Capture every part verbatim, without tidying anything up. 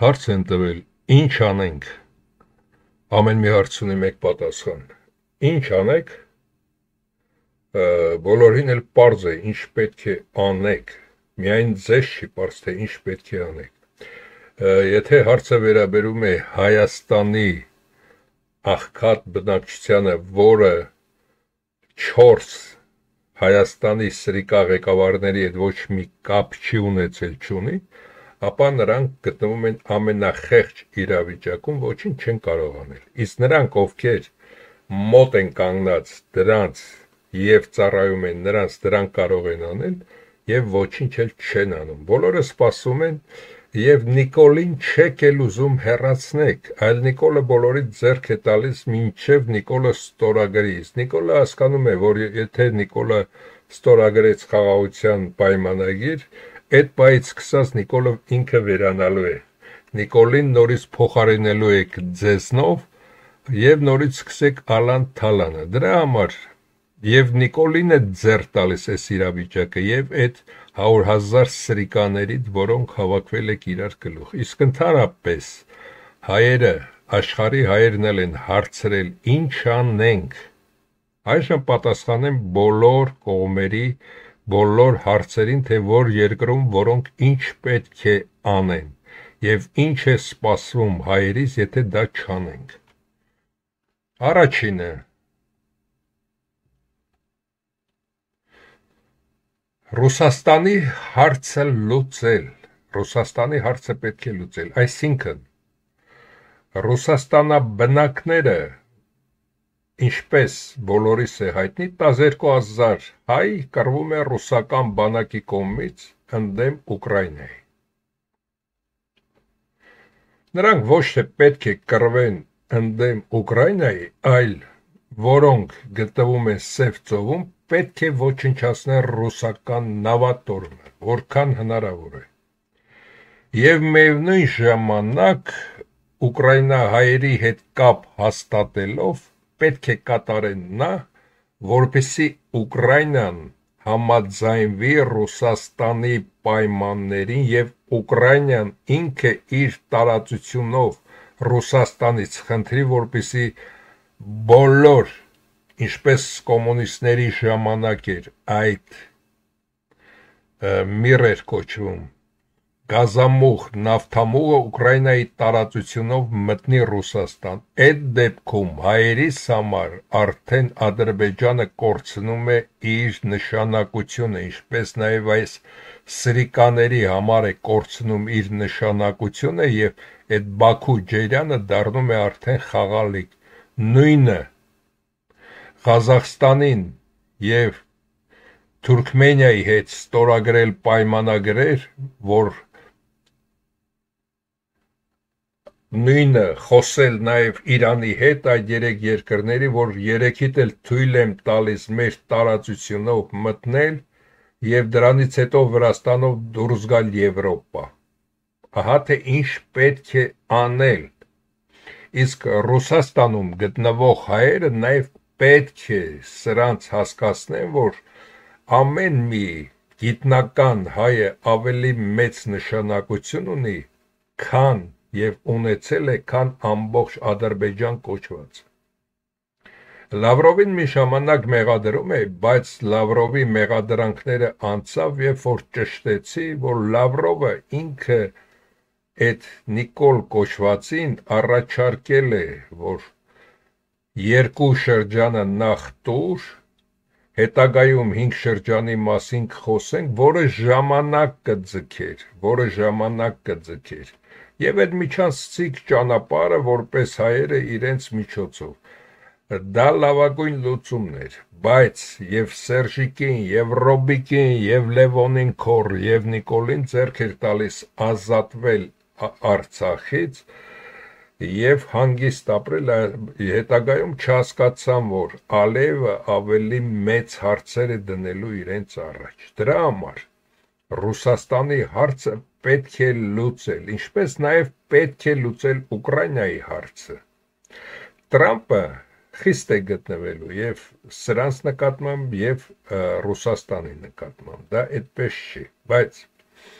Հարց են տվել, ինչ անենք, ամեն մի հարց ունի մեկ պատասխան, ինչ անեք, բոլորին էլ պարզ է, ինչ պետք է անեք, միայն ձեզ չի պարզ, թե ինչ պետք է անեք, եթե հարցը վերաբերում է Հայաստանի աղքատ բնակչությանը, որը չորս Հայաստանի սրիկա ղեկավարների հետ ոչ մի կապ չի ունեցել, չունի, ապա նրանք գտնվում են ամենախեղճ իրավիճակում, ոչինչ չեն կարող անել, իսկ նրանք, ովքեր մոտ են կանգնած դրանց և ծառայում են նրանց, դրանք կարող են անել և ոչինչ էլ չեն անում, բոլորը սպասում են և Նիկոլին չեք էլ ուզում հեռացնեք, այլ Նիկոլը բոլորից ձեռք է տալիս մինչև Նիկոլը ստորագրի, Նիկոլը հասկանում է, որ եթե Նիկոլը ստորագրեց խաղաղության պայմանագիր, այդ պահից սկսած Նիկոլը ինքը վերանալու է, Նիկոլին նորից փոխարինելու եք ձեզնով և նորից սկսեք ալան թալանը, դրա համար և Նիկոլին է ձեռք տալիս այս իրավիճակը և այդ հարյուր հազար սրիկաներից, որոնք հավաքվել եք իրար գլուխ, իսկ ընդհանրապես հայերը, աշխարհի հայերն էլ են հարցրել, ինչ անենք, այժմ պատասխանեմ բոլոր կողմերի բոլոր հարցերին, թե որ երկրում, որոնք ինչ պետք է անեն և ինչ է սպասվում հայերից, եթե դա չանենք։ Առաջինը, Ռուսաստանի հարցը լուծել, Ռուսաստանի հարցը պետք է լուծել, այսինքն Ռուսաստանաբնակները, ինչպես բոլորիս է հայտնի, տասներկու հազար հայ կռվում է ռուսական բանակի կողմից ընդդեմ Ուկրաինայի։ Նրանք ոչ թե պետք է կռվեն ընդդեմ Ուկրաինայի, այլ որոնք գտնվում են Սև ծովում, պետք է ոչնչացնել ռուսական նավատորմը, որքան հնարավոր է։ Եվ միևնույն ժամանակ ուկրաինահայերի հետ կապ հաստատելով պետք է կատարեն նա, որպեսզի Ուկրաինան համաձայնվի Ռուսաստանի պայմաններին և Ուկրաինան ինքը իր տարածությունով Ռուսաստանից խնդրի, որպեսզի բոլոր, ինչպես կոմունիստների ժամանակ էր այդ միր էր կոչվում, գազամուղ, նավթամուղը Ուկրաինայի տարածությունով մտնի Ռուսաստան, այդ դեպքում հայերիս համար արդեն Ադրբեջանը կորցնում է իր նշանակությունը, ինչպես նաև այս սրիկաների համար է կորցնում իր նշանակությունը և այդ Բաքու ջրյանը դառնում է արդեն խաղալիք, նույնը Ղազախստանին և Թուրքմենիայի հետ ստորագրել պայմանագրեր, որ նույնը խոսել նաև Իրանի հետ, այդ երեք երկրների, որ երեքիդ էլ թույլ եմ տալիս մեր տարածությունով մտնել և դրանից հետո Վրաստանով դուրս գալ Եվրոպա, ահա թե ինչ պետք է անել, իսկ Ռուսաստանում գտնվող հայերը նաև պետք է սրանց հասկացնեն, որ ամեն մի գիտնական հայը ավելի մեծ նշանակություն ունի, քան և ունեցել է, քան ամբողջ Ադրբեջան կոչված։ Լավրովին մի ժամանակ մեղադրում է, բայց Լավրովի մեղադրանքները անցավ, երբ որ ճշտեցի, որ Լավրովը ինքը այդ Նիկոլ կոչվածին առաջարկել է, որ երկու շրջանը նախ տուր, հետագայում հինգ շրջանի մասին կխոսենք, որը ժամանակ կձգեր, որը ժամանակ կձգեր, և այդ միջանցիկ ճանապարհը, որպես հայերը իրենց միջոցով, դա լավագույն լուծումն էր, բայց և Սերժիկին, և Ռոբիկին, և Լևոնին քոռ, և Նիկոլին ձեռք էր տալիս ազատվել Արցախից և հանգիստ ապրել, հետագայում չհասկացան, որ Ալիևը ավելի մեծ հարցեր է դնելու իրենց առաջ, դրա համար Ռուսաստանի հարցը պետք է լուծել, ինչպես նաև պետք է լուծել Ուկրաինայի հարցը, Տրամպը խիստ է գտնվելու և սրանց նկատմամբ և Ռուսաստանի նկատմամբ, դա այդպես չի, բայց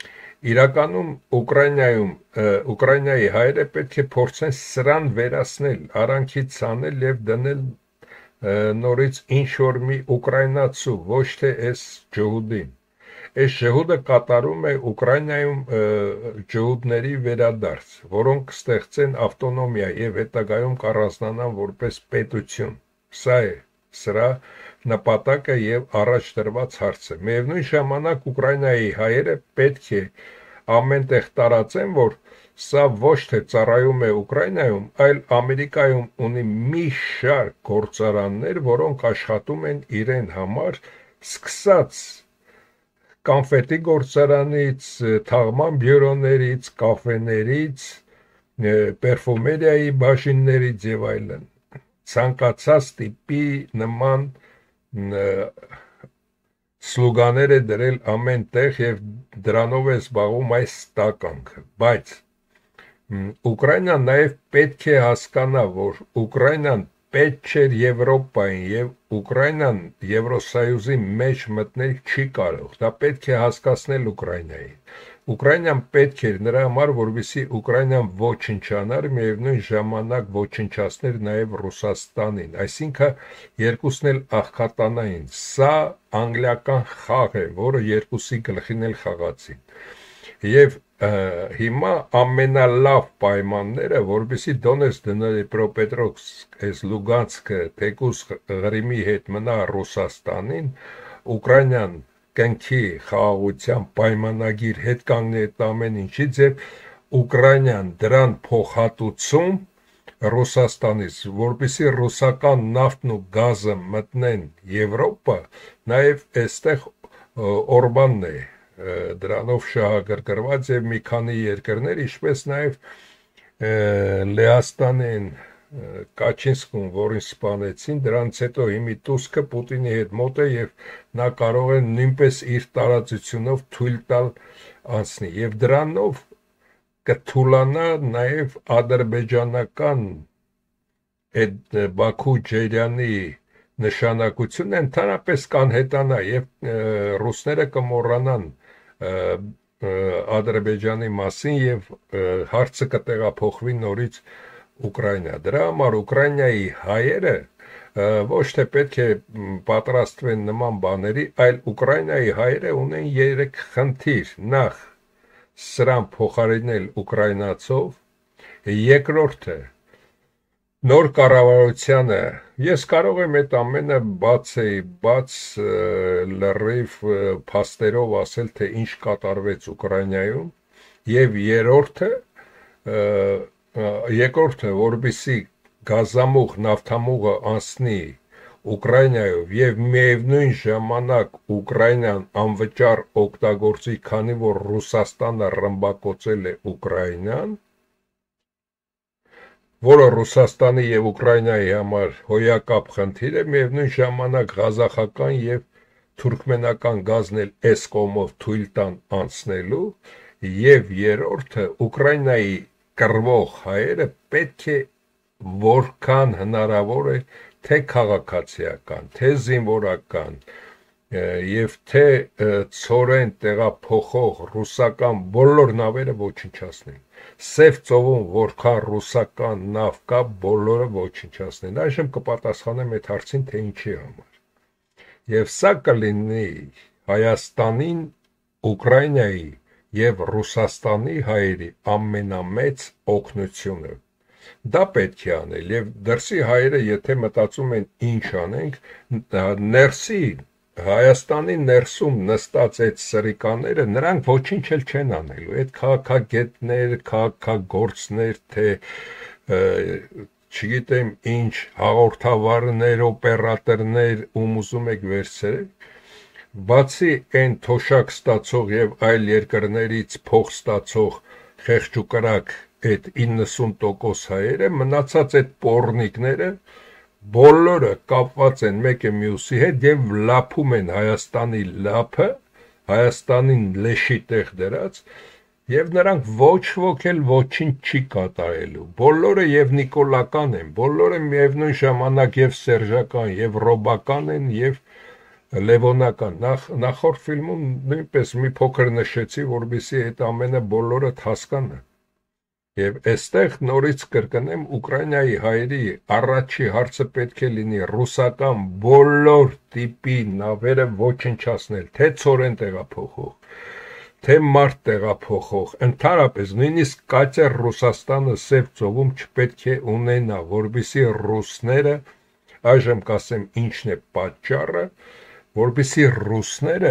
Իրականում Ուկրաինայում Ուկրաինայի հայերը պետք է փորձեն սրան վերացնել, արանքից ցանել եւ դնել նորից ինչ որ մի ուկրաինացու, ոչ թե այս ջհուդին։ Այս ջհուդը կատարում է Ուկրաինայում ջհուդների վերադարձ, որոնք կստեղծեն ավտոնոմիա եւ հետագայում կառանձնանան որպես պետություն։ Սա է սրա նպատակը եւ առաջ դրված հարցը։ Միևնույն ժամանակ Ուկրաինայի հայերը պետք է ամեն տեղ տարածեն, որ սա ոչ թե ծառայում է Ուկրաինայում, այլ Ամերիկայում ունի մի շարք գործարաններ, որոնք աշխատում են իրեն համար, սկսած կոնֆետի գործարանից, թաղման բյուրոներից, կաֆեներից, պերֆումերիայի բաժիններից եւ այլն։ Ցանկացած տիպի նման սլոգաներ է դրել ամեն տեղ եւ դրանով է զբաղվում այս տականքը, բայց Ուկրաինան նաեւ պետք է հասկանա, որ Ուկրաինան պետք չէր Եվրոպային եւ Ուկրաինան Եվրոսոյուզի մեջ մտնել չի կարող, դա պետք է հասկացնել Ուկրաինային։ Ուկրաինան պետք էր նրա համար, որովհետեւ Ուկրաինան ոչնչանար, միևնույն ժամանակ ոչնչացներ նաեւ Ռուսաստանին, այսինքն երկուսն էլ աղքատանային։ Սա անգլիական խաղ է, որը երկուսի գլխին էլ խաղացին։ Եվ հիմա ամենալավ պայմանները, որովհետեւ Դոնեցկ, Դնեպրոպետրովսկ, այս Լուգանսկը, թեկուզ Ղրիմի հետ մնա Ռուսաստանին, Ուկրաինան կնքի խաղաղության պայմանագիր հետ կանգնի այդ ամեն ինչից եւ Ուկրաինան դրան փոխհատուցում Ռուսաստանից, որպեսզի ռուսական նավթն ու գազը մտնեն Եվրոպա, նաեւ այստեղ Օրբանն է դրանով շահագրգռված եւ մի քանի երկրներ, ինչպես նաեւ Լեհաստանին, Կաչինսկուն, որին սպանեցին, դրանից հետո հիմի Տուսկը Պուտինի հետ մոտ է եւ նա կարող է նույնպես իր տարածությունով թույլ տալ անցնի եւ դրանով կթուլանա նաեւ ադրբեջանական այդ Բաքու-Ջերյանի նշանակությունը ընդհանրապես կանհետանա եւ ռուսները կմոռանան Ադրբեջանի մասին եւ հարցը կտեղափոխվի նորից Ուկրաինա։ Դրա համար Ուկրաինայի հայերը ոչ թե պետք է պատրաստվեն նման բաների, այլ Ուկրաինայի հայերը ունեն երեք խնդիր. նախ սրան փոխարինել ուկրաինացով, երկրորդը նոր կառավարությանը, ես կարող եմ այդ ամենը բաց է, բաց լրիվ փաստերով ասել, թե ինչ կատարվեց Ուկրաինայում, եւ երրորդը, երկրորդը, որպեսզի գազամուղ, նավթամուղը անցնի Ուկրաինայով եւ միևնույն ժամանակ Ուկրաինան անվճար օգտագործի, քանի որ Ռուսաստանը ռմբակոծել է Ուկրաինան, որը Ռուսաստանի եւ Ուկրաինայի համար հոյակապ խնդիր է, միևնույն ժամանակ ղազախական եւ թուրքմենական գազն էլ այս կողմով թույլ տան անցնելու, եւ երրորդը Ուկրաինայի կռվող հայերը պետք է որքան հնարավոր է թե քաղաքացիական, թե զինվորական եւ թե ծորեն տեղափոխող ռուսական բոլոր նավերը ոչնչացնեն։ Սև ծովում որքան ռուսական նավ կա, բոլորը ոչնչացնեն։ Այժմ կպատասխանեմ այդ հարցին, թե ինչի համար։ Եվ սա կլինի Հայաստանին, Ուկրաինայի եւ Ռուսաստանի հայերի ամենամեծ օգնությունը։ Դա պետք է անել եւ դրսի հայերը, եթե մտածում են ինչ անենք, ներսի Հայաստանի ներսում նստած այդ սրիկաները, նրանք ոչինչ էլ չեն անելու, այդ քաղաքագետներ, քաղաքագործներ, թե չգիտեմ ինչ հաղորդավարներ, օպերատորներ, ում ուզում եք վերցրել, բացի այն թոշակ ստացող եւ այլ երկրներից փող ստացող խեղճուկրակ այդ իննսուն տոկոս հայերը, մնացած այդ պոռնիկները բոլորը կապված են մեկը մյուսի հետ եւ լափում են Հայաստանի լափը, Հայաստանին լեշի տեղ դրած, եւ նրանք ոչ ոք էլ ոչինչ չի կատարելու։ Բոլորը եւ նիկոլական են, բոլորը միևնույն ժամանակ եւ սերժական, եւ ռոբական են, եւ Լևոնական նախ նախորդ ֆիլմում նույնպես մի փոքր նշեցի, որովհետեւ այդ ամենը բոլորը հասկանան։ Եվ այստեղ նորից կրկնեմ Ուկրաինայի հայերի առաջի հարցը պետք է լինի ռուսական բոլոր տիպի նավերը ոչնչացնել, թե ծորեն տեղափոխող, թե մարդ տեղափոխող, ընդհանրապես նույնիսկ կատեր Ռուսաստանը Սև ծովում չպետք է ունենա, որովհետեւ ռուսները այժմ կասեմ ինչն է պատճառը, որովհետեւ ռուսները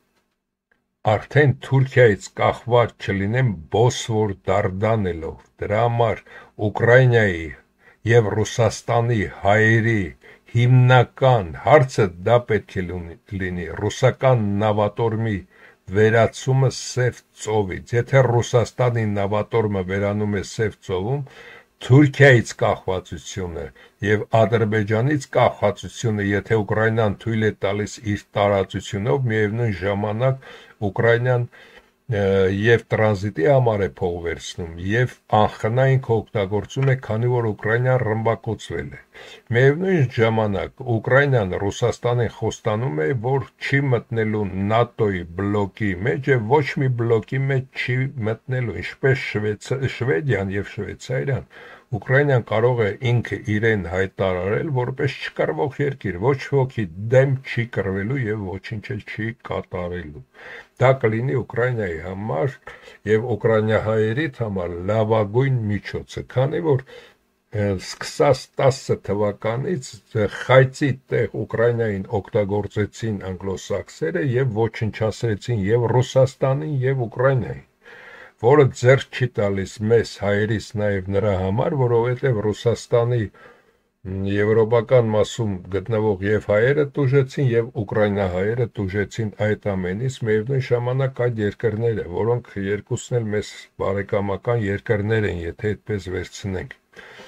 արդեն Թուրքիայից կախված չլինեն Բոսֆոր դարդանելով, դրա համար Ուկրաինայի եւ Ռուսաստանի հայերի հիմնական հարցը դա պետք է լինի ռուսական նավատորմի վերացումը Սև ծովից, եթե Ռուսաստանի նավատորմը վերանում է Սև ծովում, Թուրքիայից կախվածությունը եւ Ադրբեջանից կախվածությունը, եթե Ուկրաինան թույլ է տալիս իր տարածությունով, միևնույն ժամանակ Ուկրաինան եւ տրանզիտի համար է փող վերցնում եւ անխնային օգտագործում է, քանի որ Ուկրաինան ռմբակոծվել է։ Միևնույն ժամանակ Ուկրաինան Ռուսաստանին խոստանում է, որ չի մտնելու ՆԱՏՕ-ի բլոկի մեջ եւ ոչ մի բլոկի մեջ չի մտնելու, ինչպես Շվեդիան եւ Շվեյցարիան։ Ուկրաինան կարող է ինքը իրեն հայտարարել որպես չկրվող երկիր, ոչ ոքի դեմ չի կռվելու եւ ոչինչ չի կատարելու։ Դա կլինի Ուկրաինայի համար եւ ուկրաինահայերի համար լավագույն միջոցը, քանի որ սկսած տասը թվականից խայծի տեղ Ուկրաինային օգտագործեցին անգլոսաքսերը եւ ոչնչացրեցին եւ Ռուսաստանին եւ Ուկրաինային, որը ձեռք չի տալիս մեզ հայերից նաև նրա համար, որովհետև Ռուսաստանի եվրոպական մասում գտնվող եւ հայերը տուժեցին եւ ուկրաինահայերը տուժեցին այդ ամենից, միևնույն ժամանակ այդ երկրները, որոնք երկուսն էլ մեզ բարեկամական երկրներ են, եթե այդպես վերցնենք։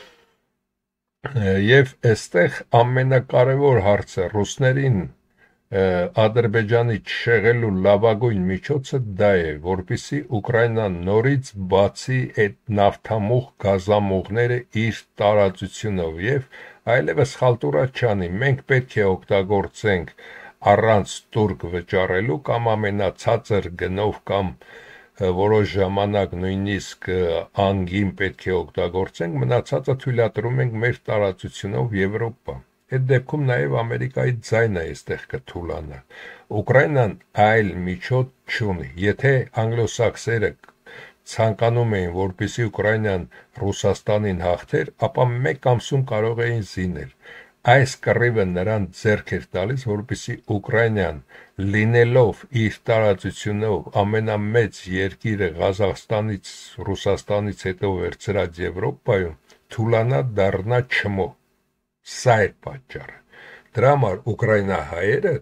Եվ այստեղ ամենակարևոր հարցը ռուսներին Ադրբեջանի չշեղելու լավագույն միջոցը դա է, որպեսզի Ուկրաինան նորից բացի այդ նավթամուղ գազամուղները իր տարածությունով եւ այլևս խալտուրա չանի։ Մենք պետք է օգտագործենք առանց տուրք վճարելու կամ ամենացածր գնով կամ որոշ ժամանակ նույնիսկ անգին պետք է օգտագործենք, մնացածը թույլատրում ենք մեր տարածությունով Եվրոպա։ Այդ դեպքում նաև Ամերիկայի ձայնը այստեղ կթուլանա։ Ուկրաինան այլ միջոց չունի։ Եթե անգլոսաքսերը ցանկանում էին, որպեսզի Ուկրաինան Ռուսաստանին հաղթեր, ապա մեկ ամսում կարող էին զինել։ Այս կռիվը նրան ձեռք էր տալիս, որպեսզի Ուկրաինան լինելով իր տարածությունով ամենամեծ երկիրը Ղազախստանից, Ռուսաստանից հետո վերցրած Եվրոպայում, թուլանա դառնա չմո։ Սա է պատճառը։ Դրա համար ուկրաինահայերը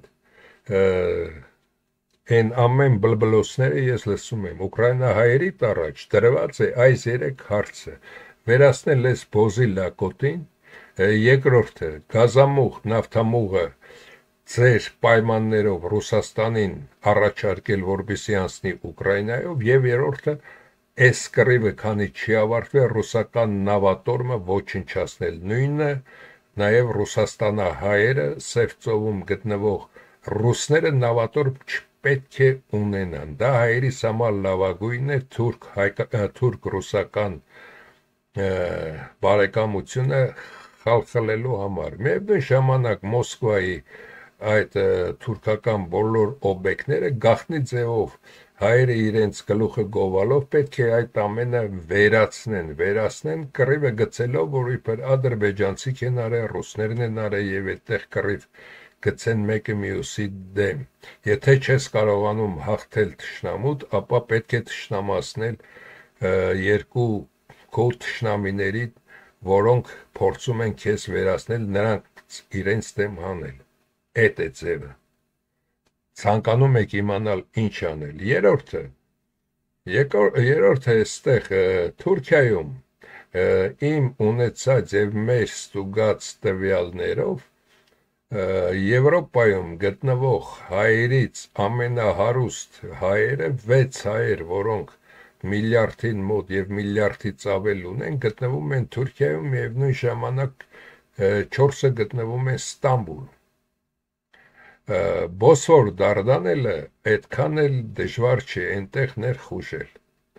այն ամեն բլբլոսները ես լսում եմ, ուկրաինահայերի առաջ դրված է այս երեք հարցը. վերացնել այս բոզի լակոտին, երկրորդը գազամուղ, նավթամուղը ձեր պայմաններով Ռուսաստանին առաջարկել, որպեսզի անցնի Ուկրաինայով, եւ երրորդը այս կռիվը քանի չի ավարտվել, ռուսական նավատորմը ոչնչացնել, նույնը նաև Ռուսաստանահայերը Սև ծովում գտնվող ռուսները նավատորմ չպետք է ունենան։ Դա հայերիս համար լավագույնն է թուրք-ռուսական բարեկամությունը խալխլելու համար։ Միևնույն ժամանակ Մոսկվայի այդ թուրքական բոլոր օբյեկտները գաղտնի ձևով հայերը իրենց գլուխը գովալով պետք է այդ ամենը վերացնեն, վերացնեն կռիվը գցելով, որ իբր ադրբեջանցիք են արել, ռուսներն են արել եւ այդտեղ կռիվ գցեն մեկը մյուսի դեմ։ Եթե չես կարողանում հաղթել թշնամուդ, ապա պետք է թշնամացնել երկու քո թշնամիների, որոնք փորձում են քեզ վերացնել, նրանք իրենց դեմ հանել։ Այդ է ձևը։ Ցանկանում եք իմանալ ինչ անել։ Երրորդը, երրորդը այստեղ Թուրքիայում իմ ունեցած եւ մեր ստուգած տվյալներով Եվրոպայում գտնվող հայերից ամենահարուստ հայերը վեց հայեր, որոնք միլիարդին մոտ եւ միլիարդից ավել ունեն, գտնվում են Թուրքիայում, միևնույն ժամանակ չորսը գտնվում են Ստամբուլ։ Բոսֆոր դարդանելը այդքան էլ դժվար չի, այնտեղ ներխուժել։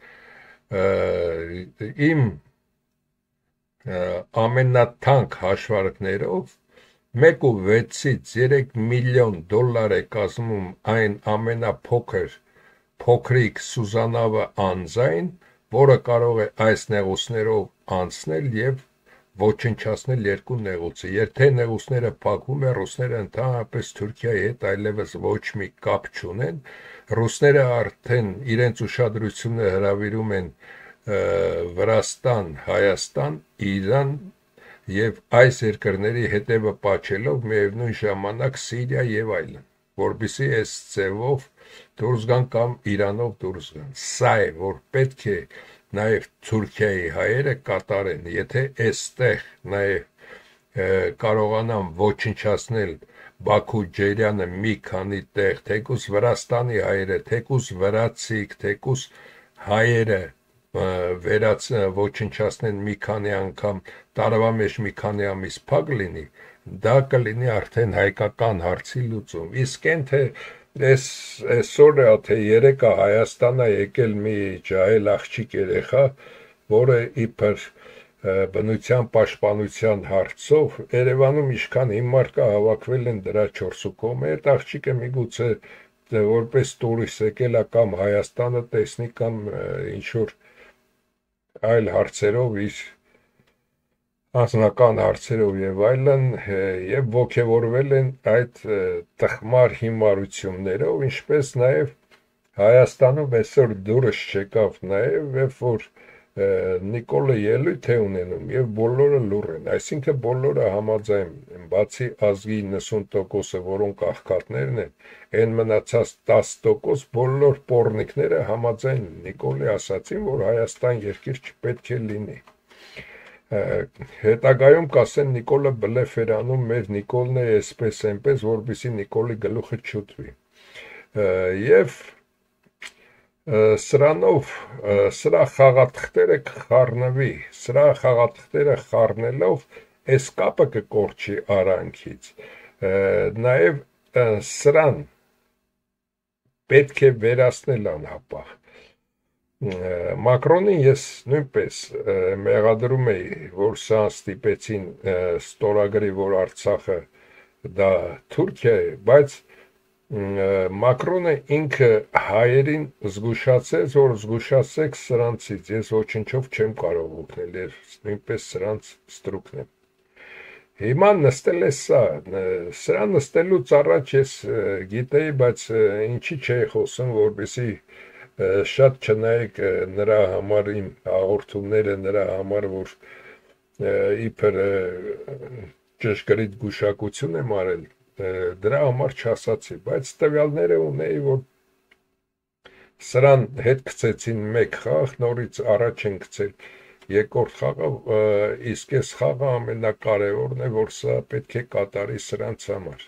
Իմ ամենաթանկ հաշվարկներով մեկ ու վեցից երեք միլիոն դոլար է կազմում այն ամենափոքր փոքրիկ Սուզանավը անձայն, որը կարող է այս նեղուցներով անցնել եւ ոչնչացնել երկու նեղուցը։ Եթե նեղուցները փակվում են, ռուսները ընդհանրապես Թուրքիայի հետ այլևս ոչ մի կապ չունեն, ռուսները արդեն իրենց ուշադրությունը հրավիրում են Վրաստան, Հայաստան, Իրան եւ այս երկրների հետևը պաչելով միևնույն ժամանակ Սիրիա եւ այլն, որբիսի այս ձևով դուրս գան կամ Իրանով դուրս գան։ Սա է, որ պետք է նաեւ Թուրքիայի հայերը կատարեն, եթե այստեղ նաեւ կարողանան ոչնչացնել Բաքու Ջերյանը մի քանի տեղ, թեկուս Վրաստանի հայերը, թեկուս վրացիք, թեկուս հայերը վերաց ոչնչացնեն մի քանի անգամ, տարվա մեջ մի քանի ամիս փակ լինի, դա կլինի արդեն հայկական հարցի լուծում։ Իսկ այն թե այս այսօր է, թե երեկա Հայաստան է եկել մի ջահել աղջիկ երեխա, որը իբր բնության պաշտպանության հարցով Երևանում ինչքան հիմար կա հավաքվել են դրա չորսու կողմը, այդ աղջիկը միգուցե որպես տուրիստ եկել է կամ Հայաստանը տեսնի կամ ինչ որ այլ հարցերով իր անձնական հարցերով եւ այլն եւ ողջևորվել են այդ տխմար հիմարություններով, ինչպես նաեւ Հայաստանում այսօր դուրս չեկավ նաեւ, երբ որ Նիկոլը ելույթ է ունենում եւ բոլորը լուռ են, այսինքն բոլորը համաձայն են, բացի ազգի նվսուն տոկոսը, որոնք աղքատներն են, այն մնացած տասը տոկոս բոլոր պոռնիկները համաձայն Նիկոլի ասացին, որ Հայաստան երկիր չպետք է լինի։ Հետագայում կասեն Նիկոլը բլեֆ էր անում, մեր Նիկոլն է այսպես այնպես, որպեսզի Նիկոլի գլուխը չուտվի։ Եվ Սրանով սրա խաղաթղթերը կխառնվի, սրա խաղաթղթերը խառնելով այս կապը կկորչի արանքից։ Նաև սրան պետք է վերացնել անհապաղ։ Մակրոնին ես նույնպես մեղադրում էի, որ սա ստիպեցին ստորագրի, որ Արցախը դա Թուրքիա է, բայց Մակրոնը ինքը հայերին զգուշացեց, որ զգուշացեք սրանցից, ես ոչնչով չեմ կարող օգնել, ես նույնպես սրանց ստրուկն եմ։ Հիմա նստել է սա, սրա նստելուց առաջ ես գիտեի, բայց ինչի չէի խոսում, որպեսզի շատ չնայեք նրա համար իմ հաղորդումները, նրա համար, որ իբր ճշգրիտ գուշակություն եմ արել, դրա համար չասացի, բայց տվյալները ունեի, որ սրան հետ գցեցին մեկ խաղ, նորից առաջ են գցել երկրորդ խաղը, իսկ այս խաղը ամենակարևորն է, որ սա պետք է կատարի սրանց համար։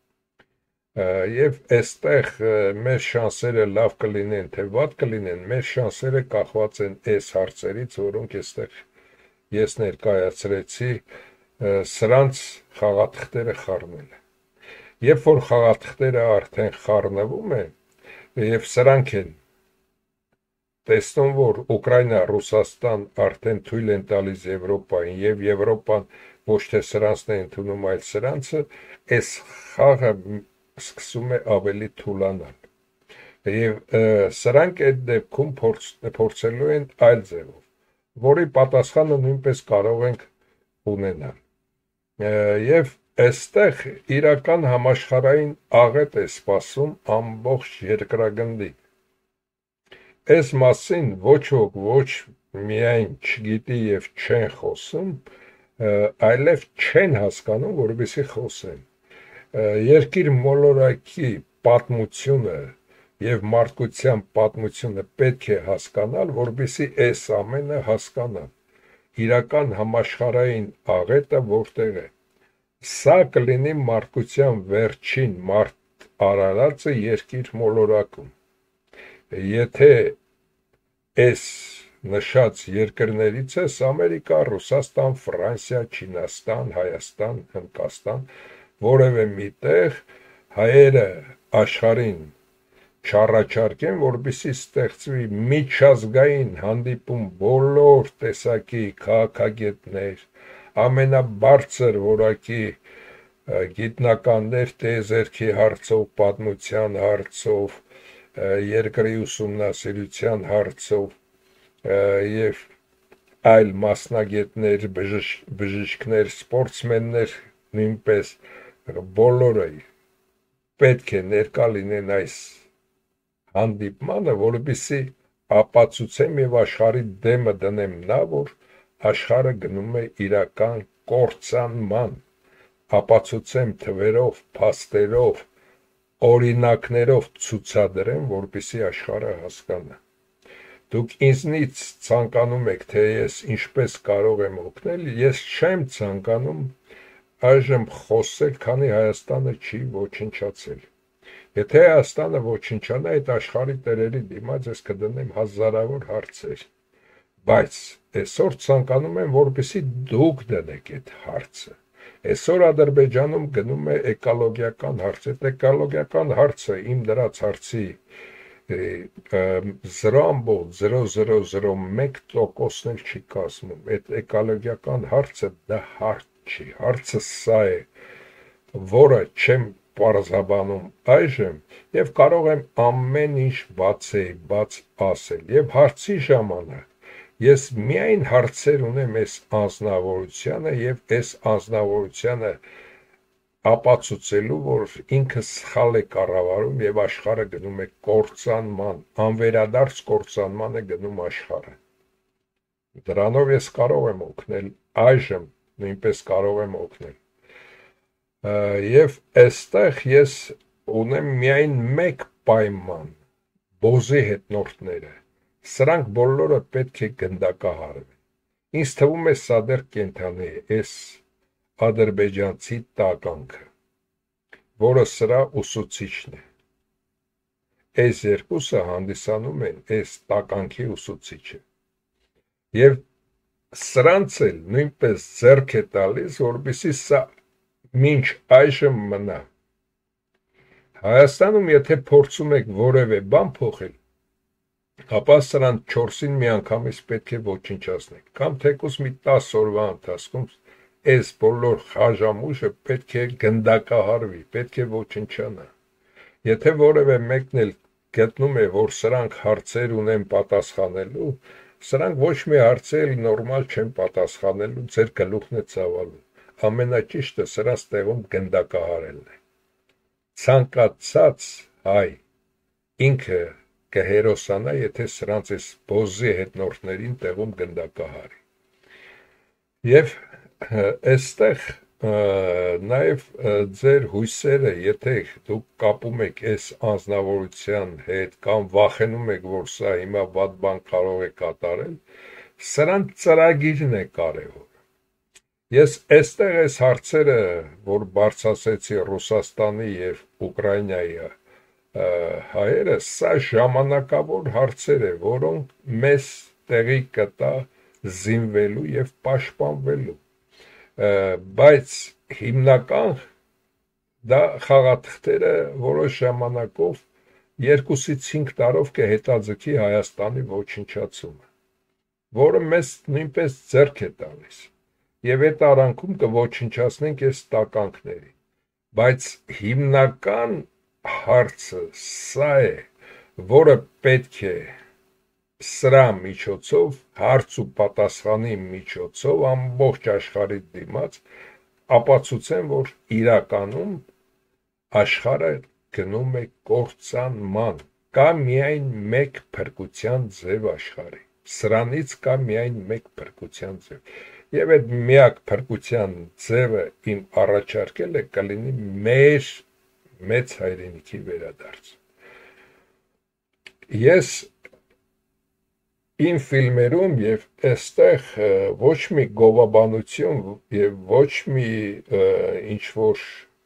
Եվ այստեղ մեր շանսերը լավ կլինեն, թե վատ կլինեն, մեր շանսերը կախված են այս հարցերից, որոնք այստեղ ես ներկայացրեցի, սրանց խաղաթղթերը խառնելը։ Երբ որ խաղաթղթերը արդեն խառնվում են, եւ սրանք են տեսնում, որ Ուկրաինա, Ռուսաստան արդեն թույլ են տալիս Եվրոպային եւ Եվրոպան ոչ թե սրանցն է ընդունում, այլ սրանցը, այս խաղը սկսում է ավելի թուլանալ։ Եվ սրանք այդ դեպքում փորձելու են այլ ձևով, որի պատասխանը նույնպես կարող ենք ունենալ։ Եվ այստեղ իրական համաշխարհային աղետ է սպասում ամբողջ երկրագնդի։ Այս մասին ոչ ոք ոչ միայն չգիտի եւ չեն խոսում, այլև չեն հասկանում, որովհետեւ խոսեն։ Երկիր մոլորակի պատմությունը եւ մարդկության պատմությունը պետք է հասկանալ, որովհետեւ այս ամենը հասկանան։ Իրական համաշխարհային աղետը որտեղ է։ Սա կլինի մարդկության վերջին մարդ արարածը երկիր մոլորակում։ Եթե այս նշած երկրներից ես Ամերիկա, Ռուսաստան, Ֆրանսիա, Չինաստան, Հայաստան, Հնդկաստան, որևէ միտեղ հայերը աշխարհին չառաջարկեն, որպեսզի ստեղծվի միջազգային հանդիպում բոլոր տեսակի քաղաքագետներ, ամենաբարձր որակի գիտնականներ տիեզերքի հարցով, պատմության հարցով, երկրի ուսումնասիրության հարցով եւ այլ մասնագետներ, բժիշկներ, սպորտսմեններ նույնպես բոլորը պետք է ներկա լինեն այս հանդիպմանը, որովհետեւ ապացուցեմ եւ աշխարհի դեմը դնեմ նա, որ աշխարհը գնում է իրական կործանման, ապացուցեմ թվերով, փաստերով, օրինակներով ցուցադրեմ, որպեսզի աշխարհը հասկանա։ Դուք ինձնից ցանկանում եք, թե ես ինչպես կարող եմ օգնել, ես չեմ ցանկանում այժմ խոսել, քանի Հայաստանը չի ոչնչացել։ Եթե Հայաստանը ոչնչանա, այդ աշխարհի տերերի դիմաց ես կդնեմ հազարավոր հարցեր, բայց այսօր ցանկանում եմ, որպեսզի դուք դնեք այդ հարցը։ Այսօր Ադրբեջանում գնում է էկոլոգիական հարց, այդ էկոլոգիական հարցը իմ դրած հարցի զրոյ զրոյ զրոյ զրոյ մեկ տոկոսն էլ չի կազմում, այդ էկոլոգիական հարցը դա հարց չի, հարցը սա է, որը չեմ պարզաբանում այժմ եւ կարող եմ ամեն ինչ բացել, բաց ասել եւ հարցի ժամանակ ես միայն հարցեր ունեմ այս անձնավորությանը եւ այս անձնավորությանը ապացուցելու, որ ինքը սխալ է կառավարում եւ աշխարհը գնում է կործանման, անվերադարձ կործանման է գնում աշխարհը։ Դրանով ես կարող եմ օգնել, այժմ նույնպես կարող եմ օգնել։ Եվ այստեղ ես ունեմ միայն մեկ պայման՝ բոզի հետնորդները։ Սրանք բոլորը պետք է գնդակահարվեն։ Ինձ թվում է սա դեռ կենդանի է, այս ադրբեջանցի տականքը, որը սրա ուսուցիչն է։ Այս երկուսը հանդիսանում են այս տականքի ուսուցիչը։ Եվ սրանց էլ նույնպես ձեռք է տալիս, որպեսզի սա մինչ այժմ մնա։ Հայաստանում եթե փորձում եք որևէ բան փոխել, ապա սրանց չորսին միանգամից պետք է ոչնչացնեք, կամ թեկուզ մի տաս օրվա ընթացքում այս բոլոր խաժամուժը պետք է գնդակահարվի, պետք է ոչնչանա։ Եթե որևէ մեկն էլ գտնում է, որ սրանք հարցեր ունեն պատասխանելու, սրանք ոչ մի հարցեր նորմալ չեն պատասխանելու, ձեր գլուխն է ցավալու։ Ամենաճիշտը սրանց տեղում գնդակահարելն է։ Ցանկացած հայ ինքը կհերոսանա, եթե սրանց այս բոզի հետնորդներին տեղում գնդակահարի։ Եվ այստեղ նաև ձեր հույսերը, եթե դուք կապում եք այս անձնավորության հետ կամ վախենում եք, որ սա հիմա վատ բան կարող է կատարել, սրանց ծրագիրն է կարևոր։ Ես այստեղ այս հարցերը, որ բարձրացեցի Ռուսաստանի եւ Ուկրաինայի հայերը, սա ժամանակավոր հարցեր է, որոնք մեզ տեղի կտա զինվելու եւ պաշտպանվելու, բայց հիմնական դա խաղաթղթերը որոշ ժամանակով երկուսից հինգ տարով կհետաձգի Հայաստանի ոչնչացումը, որը մեզ նույնպես ձեռք է տալիս, եւ այդ արանքում կոչնչացնենք այս տականքներին, բայց հիմնական հարցը սա է, որը պետք է սրա միջոցով, հարց ու պատասխանի միջոցով ամբողջ աշխարհի դիմաց ապացուցեն, որ իրականում աշխարհը գնում է կործանման, կա միայն մեկ փրկության ձև աշխարհի, սրանից կա միայն մեկ փրկության ձև, եւ այդ միակ փրկության ձևը իմ առաջարկելը կլինի մեր մեծ հայրենիքի վերադարձ։ Ես իմ ֆիլմերում եւ այստեղ ոչ մի գովաբանություն եւ ոչ մի ինչ որ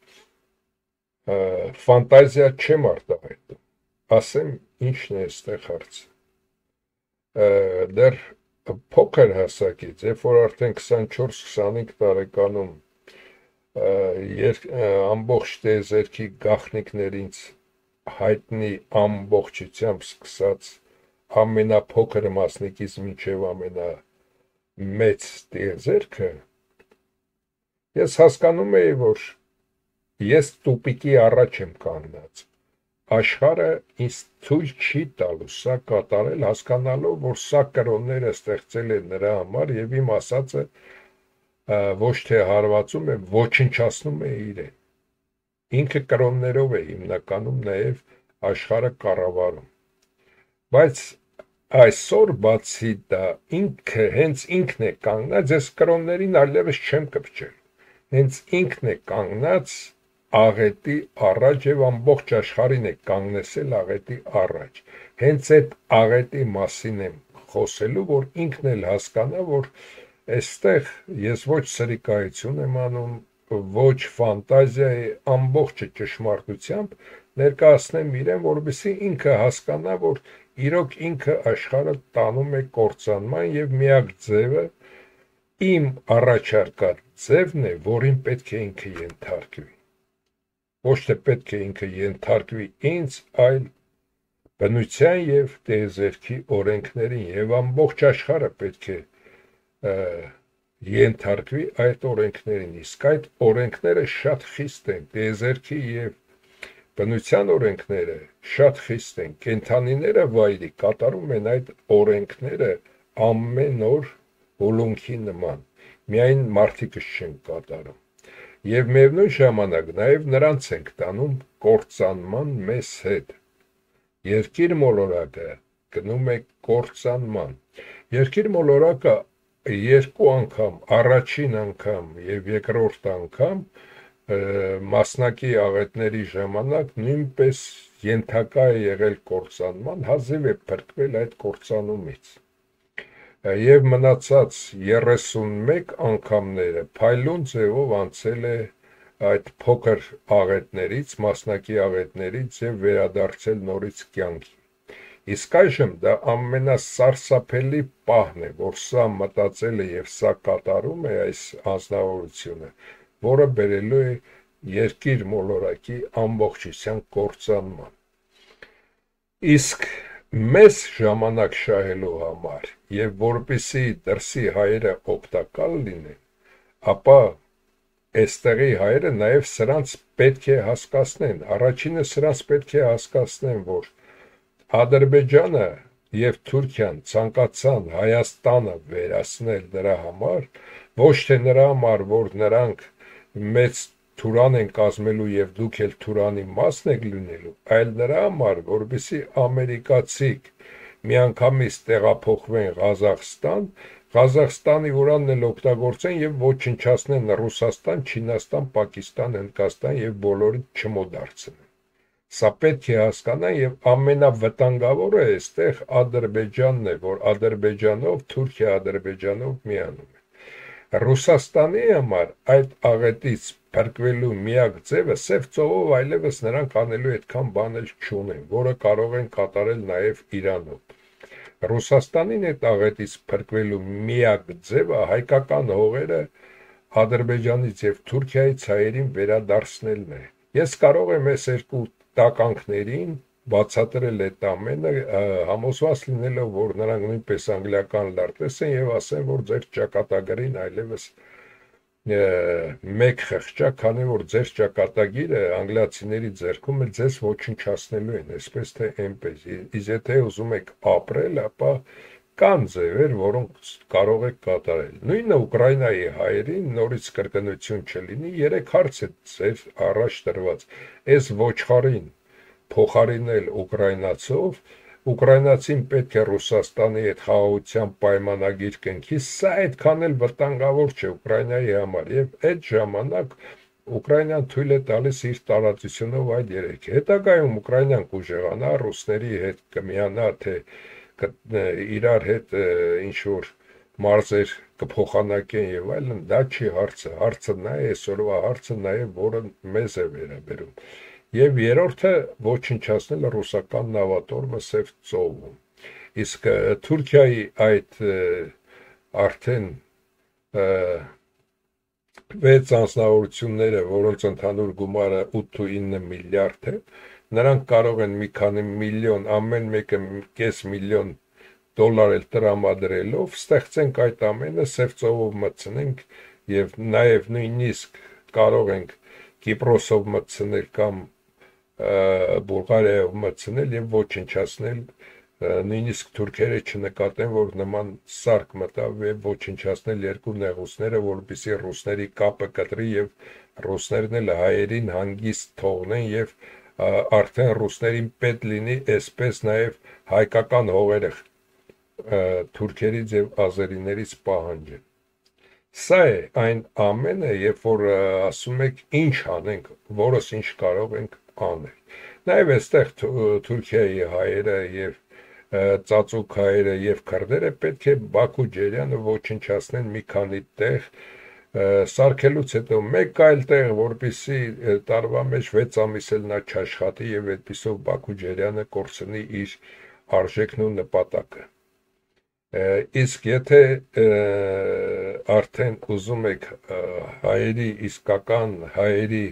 ֆանտազիա չեմ արտահայտում, ասեմ ինչն է այստեղ հարցը։ Դեռ փոքր հասակից, երբ որ արդեն քսանչորս քսանհինգ տարեկանում եր, ամբողջ տիեզերքի գաղտնիքներից հայտնի ամբողջությամբ սկսած ամենափոքր մասնիկից մինչև ամենամեծ տիեզերքը, ես հասկանում էի, որ ես տուպիկի առաջ եմ կանգնած, աշխարհը ինձ թույլ չի տալու սա կատարել, հասկանալով, որ սա կրոնները ստեղծել են նրա համար եւ իմ ասածը ոչ թե հարվածում է, ոչնչացնում է իրեն, ինքը կրոններով է հիմնականում նաեւ աշխարհը կառավարում, բայց այսօր բացի դա ինքը հենց ինքն է կանգնած, ես կրոններին այլևս չեմ կպչել, հենց ինքն է կանգնած աղետի առաջ եւ ամբողջ աշխարհին է կանգնեցել աղետի առաջ, հենց այդ աղետի մասին եմ խոսելու, որ ինքն էլ հասկանա, որ այստեղ ես ոչ սրիկայություն եմ անում, ոչ ֆանտազիայի, ամբողջը ճշմարտությամբ ներկայացնեմ իրեն, որովհետեւ ինքը հասկանա, որ իրոք ինքը աշխարհը տանում է կործանման եւ միակ ձևը իմ առաջարկած ձևն է, որին պետք է ինքը ենթարկվի, ոչ թե պետք է ինքը ենթարկվի ինձ, այլ բնության եւ տիեզերքի օրենքներին եւ ամբողջ աշխարհը պետք է ենթարկվի այդ օրենքներին, իսկ այդ օրենքները շատ խիստ են, տիեզերքի եւ բնության օրենքները շատ խիստ են, կենդանիները վայրի կատարում են այդ օրենքները ամեն օր հոլունքի նման, միայն մարդիկս չեն կատարում, եւ միևնույն ժամանակ նաեւ նրանց ենք տանում կործանման մեզ հետ, երկիր մոլորակը գնում է կործանման, երկիր մոլորակը երկու անգամ, առաջին անգամ եւ երկրորդ անգամ մասնակի աղետների ժամանակ նույնպես ենթակա է եղել կործանման, հազիվ է փրկվել այդ կործանումից եւ մնացած երեսունմեկ անգամները փայլուն ձևով անցել է այդ փոքր աղետներից, մասնակի աղետներից եւ վերադարձել նորից կյանքի, իսկ այժմ դա ամենասարսափելի պահն է, որ սա մտածել է եւ սա կատարում է այս անձնավորությունը, որը բերելու է երկիր մոլորակի ամբողջության կործանման, իսկ մեզ ժամանակ շահելու համար եւ որպեսզի դրսի հայերը օգտակալ լինեն, ապա այստեղի հայերը նաեւ սրանց պետք է հասկացնեն, առաջինը սրանց պետք է հասկացնեն, որ Ադրբեջանը եւ Թուրքիան ցանկացան Հայաստանը վերացնել նրա համար, ոչ թե նրա համար, որ նրանք մեծ Թուրան են կազմելու եւ դուք էլ Թուրանի մասն եք լինելու, այլ նրա համար, որպեսզի ամերիկացիք միանգամից տեղափոխվեն Ղազախստան, Ղազախստանի ուրանն էլ օգտագործեն եւ ոչնչացնեն Ռուսաստան, Չինաստան, Պակիստան, Հնդկաստան եւ բոլորին չմոդարձնեն։ Սա պետք է հասկանան եւ ամենավտանգավորը այստեղ Ադրբեջանն է, որ Ադրբեջանով, Թուրքիա Ադրբեջանով միանում է։ Ռուսաստանի համար այդ աղետից փրկվելու միակ ձևը սև ծովով այլևս նրանք անելու այդքան բան էլ չունեն, որը կարող են կատարել նաեւ Իրանով։ Ռուսաստանին այդ աղետից փրկվելու միակ ձևը հայկական հողերը Ադրբեջանից եւ Թուրքիայից հայերին վերադարձնելն է։ Ես կարող եմ այս երկու տականքներին բացատրել այդ ամենը, համոզված լինելով, որ նրանք նույնպես անգլիական լարտես են եւ ասեն, որ ձեր ճակատագրին այլևս մեկ խղճա, քանի որ ձեր ճակատագիրը անգլիացիների ձեռքում է, ձեզ ոչնչացնելու են, այսպես թե այնպես։ Իսկ եթե ուզում եք ապրել, ապա կան ձևեր, որոնք կարող եք կատարել։ Նույնը Ուկրաինայի հայերին նորից կրկնություն չլինի, երեք հարց է ձեր առաջ տրված։ Այս ոչխարին փոխարինել ուկրաինացով, ուկրաինացին պետք է Ռուսաստանի հետ խաղաղության պայմանագիր կնքի, սա այդքան էլ վտանգավոր չէ Ուկրաինայի համար եւ այդ ժամանակ Ուկրաինան թույլ է տալիս իր տարածությունով այդ երեք։ Հետագայում Ուկրաինան կուժեղանա, ռուսների հետ կմիանա, թե իրար հետ ինչ որ մարզեր կփոխանակեն եւ այլն, դա չի հարցը, հարցը նա է, այսօրվա հարցը նա է, որը մեզ է վերաբերում։ Եվ երրորդը ոչնչացնել ռուսական նավատորմը Սև ծովում։ Իսկ Թուրքիայի այդ արդեն վեց անձնավորությունները, որոնց ընդհանուր գումարը ութ ու ինը միլիարդ է, նրանք կարող են մի քանի միլիոն, ամեն մեկը կես միլիոն դոլար էլ տրամադրելով ստեղծենք այդ ամենը, սև ծովով մտցնենք եւ նաեւ նույնիսկ կարող ենք Կիպրոսով մտցնել կամ Բուլղարիայով մտցնել եւ ոչնչացնել, նույնիսկ թուրքերը չնկատեն, որ նման սարք մտավ եւ ոչնչացնել երկու նեղուցները, որպեսզի ռուսների կապը կտրի եւ ռուսներն էլ հայերին հանգիստ թողնեն եւ արդեն ռուսներին պետք լինի այսպես նաեւ հայկական հողերը թուրքերից եւ ազերիներից պահանջեն։ Սա է այն ամենը, երբ որ ասում եք ինչ անենք, որս ինչ կարող ենք անել։ Նաեւ այստեղ Թուրքիայի հայերը եւ ծածուկ հայերը եւ քրդերը պետք է Բաքու ջերյանը ոչնչացնեն մի քանի տեղ, սարքելուց հետո մեկ այլ տեղ, որպեսզի տարվա մեջ վեց ամիս էլ նա չաշխատի եւ այդպիսով Բաքու ջերյանը կորցնի իր արժեքն ու նպատակը։ Իսկ եթե արդեն ուզում եք հայերի իսկական հայերի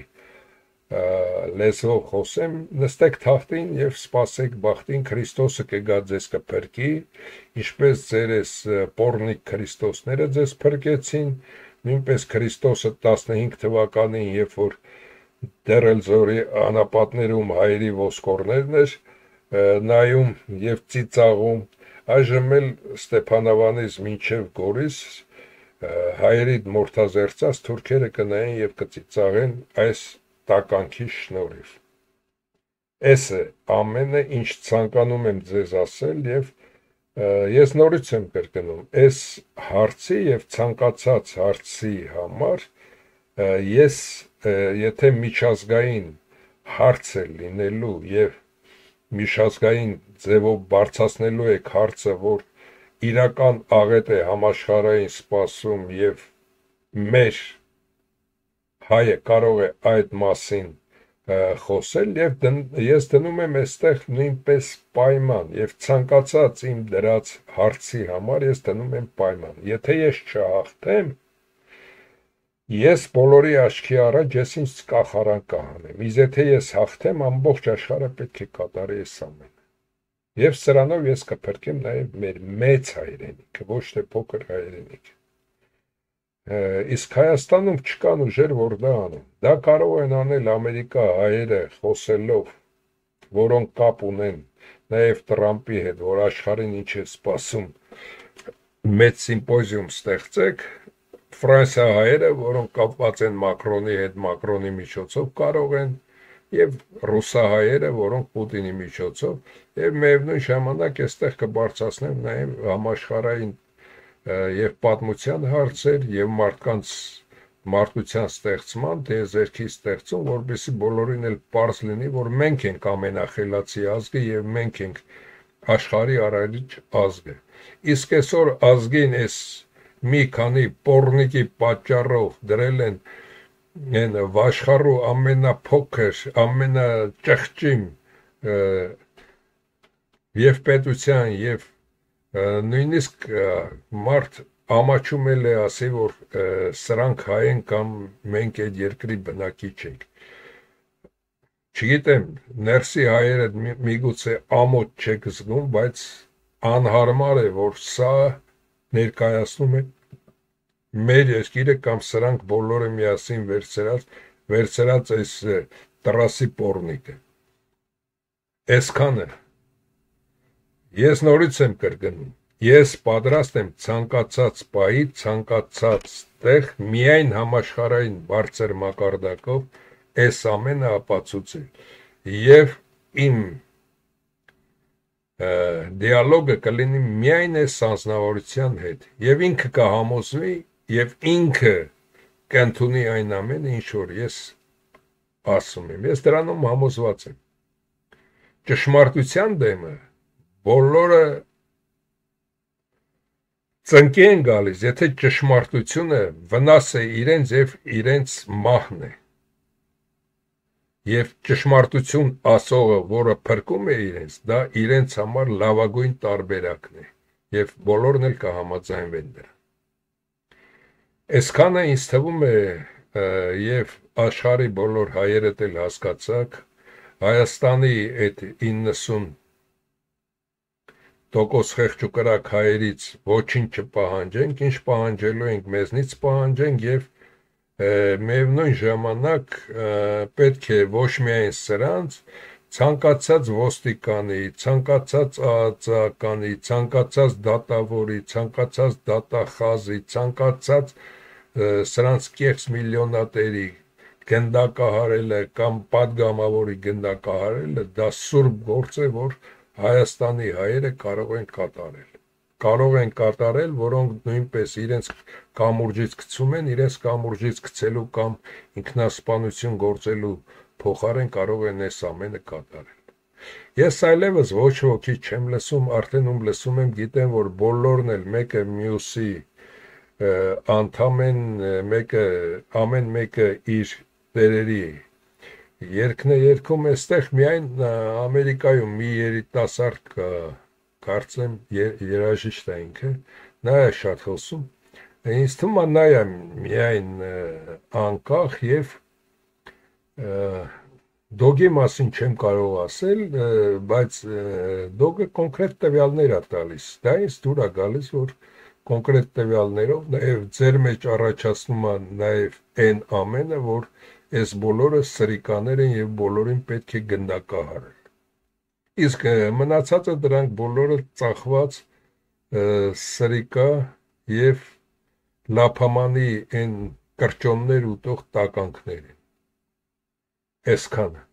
լեզվով խոսեմ, նստեք թախտին եւ սպասեք բախտին, Քրիստոսը կգա ձեզ կփրկի, ինչպես ձերս պոռնիկ քրիստոսները ձեզ փրկեցին, նույնպես Քրիստոսը տասնհինգ թվականին, երբ որ դեռ էլ զորի անապատներում հայերի ոսկորներն էր նայում եւ ծիծաղում, այժմ էլ Ստեփանավանից մինչև Գորիս հայերի մորթազերծած թուրքերը կնային եւ կծիծաղեն այս տականքի շնորհիվ։ Այս է ամենը, ինչ ցանկանում եմ ձեզ ասել եւ ես նորից եմ կրկնում, այս հարցի եւ ցանկացած հարցի համար ես եթե միջազգային հարց է լինելու եւ միջազգային ձևով բարձրացնելու եք հարցը, որ իրական աղետ է համաշխարհային սպասում եւ մեր հայը կարող է այդ մասին խոսել եւ ես դնում եմ այստեղ նույնպես պայման եւ ցանկացած իմ դրած հարցի համար ես դնում եմ պայման, եթե ես չհաղթեմ, ես բոլորի աչքի առաջ ես ինձ կախարան կհանեմ, իսկ եթե ես հաղթեմ, ամբողջ աշխարհը պետք է կատարի այս ամենը։ Եվ սրանով ես կփրկեմ նաև մեր մեծ հայրենիքը, ոչ թե փոքր հայրենիքը։ Իսկ Հայաստանում չկան ուժեր, որ դա անեն։ Դա կարող են անել Ամերիկա հայերը խոսելով, որոնք կապ ունեն նաև Տրամպի հետ, որ աշխարհին ինչ է սպասում, մեծ սիմպոզիում ստեղծեք, Ֆրանսիա հայերը, որոնք կապված են Մակրոնի հետ, Մակրոնի միջոցով կարող են, եւ ռուսահայերը, որոնք Պուտինի միջոցով, եւ միևնույն ժամանակ այստեղ կբարձրացնեն նաեւ համաշխարհային եւ պատմության հարցեր եւ մարդկանց մարդկության ստեղծման, դեզերքի ստեղծում, որովհետեւ բոլորին էլ պարզ լինի, որ մենք ենք ամենախելացի ազգը եւ մենք ենք աշխարհի առայժմ ազգը։ Իսկ այսօր ազգին այս մի քանի պոռնիկի պատճառով դրել են են վաշխառու ամենափոքր, ամենաճղճիմ եւ պետության եւ նույնիսկ մարդ ամաչում էլ է ասի, որ սրանք հայ են կամ մենք այդ երկրի բնակիչ ենք։ Չգիտեմ, ներսի հայերը միգուցե ամոթ չեք զգում, բայց անհարմար է, որ սա ներկայացնում է մեր երկիրը կամ սրանք բոլորը միասին վերցրած վերցրած այս տրասի պոռնիկը։ Այսքանը ես նորից եմ կրկնում, ես պատրաստ եմ ցանկացած պահի, ցանկացած տեղ միայն համաշխարհային բարձր մակարդակով այս ամենը ապացուցել եւ իմ դիալոգը կլինի միայն այս անձնավորության հետ եւ ինքը կհամոզվի եւ ինքը կընդունի այն ամենը, ինչ որ ես ասում եմ։ Ես դրանում համոզված եմ։ Ճշմարտության դեմը բոլորը ծնկի են գալիս, եթե ճշմարտությունը վնաս է իրենց եւ իրենց մահն է։ Եվ ճշմարտություն ասողը, որը փրկում է իրենց, դա իրենց համար լավագույն տարբերակն է եւ բոլորն էլ կհամաձայնվեն դրան։ Այսքանը ինձ թվում է եւ աշխարհի բոլոր հայերը դել հասկացակ Հայաստանի այդ իննսուն տոկոս խեղճուկրակ հայերից ոչինչ չպահանջենք, ինչ պահանջելու ենք մեզնից պահանջենք եւ միևնույն ժամանակ պետք է ոչ միայն սրանց, ցանկացած ոստիկանի, ցանկացած ԱԱԾ-ականի, ցանկացած դատավորի, ցանկացած դատախազի, ցանկացած սրանց կեղծ միլիոնատերի գնդակահարելը կամ պատգամավորի գնդակահարելը դա սուրբ գործ է, որ Հայաստանի հայերը կարող են կատարել։ Կարող են կատարել, որոնք նույնպես իրենց կամուրջից գցում են, իրենց կամուրջից գցելու կամ ինքնասպանություն գործելու փոխարեն կարող են այս ամենը կատարել։ Ես այլևս ոչ ոքի չեմ լսում, արդեն ում լսում եմ, գիտեմ, որ բոլորն էլ մեկը մյուսի անդամ են, մեկը ամեն մեկը իր տերերի երկն է երգում, այստեղ միայն Ամերիկայում մի երիտասարդ կա, կարծեմ երաժիշտ է ինքը, նա է շատ խոսում, ինձ թվում է նա է միայն անկախ եւ դոգի մասին չեմ կարող ասել, բայց դոգը կոնկրետ տվյալներ է տալիս, դա ինձ դուր է գալիս, որ կոնկրետ տվյալներով նաեւ ձեր մեջ առաջացնում է նաեւ այն ամենը, որ այս բոլորը սրիկաներ են եւ բոլորին պետք է գնդակահարել։ Իսկ մնացածը դրանք բոլորը ծախված սրիկա եւ լափամանի այն կրճոններ ուտող տականքներ են։ Այսքանը